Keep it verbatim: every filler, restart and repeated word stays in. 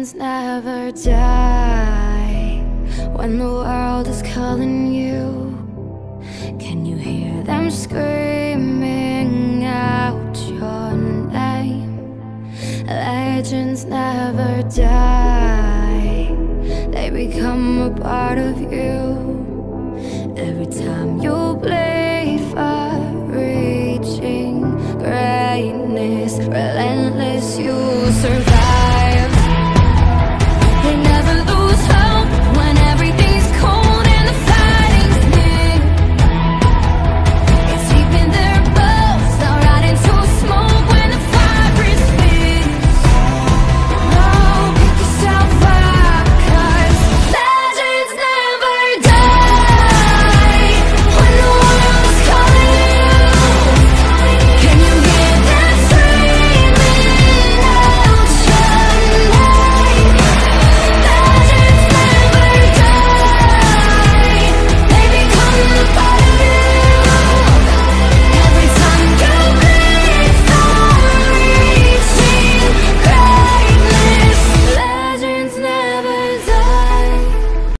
legends never die. When the world is calling you, can you hear them screaming out your name? Legends never die, they become a part of you.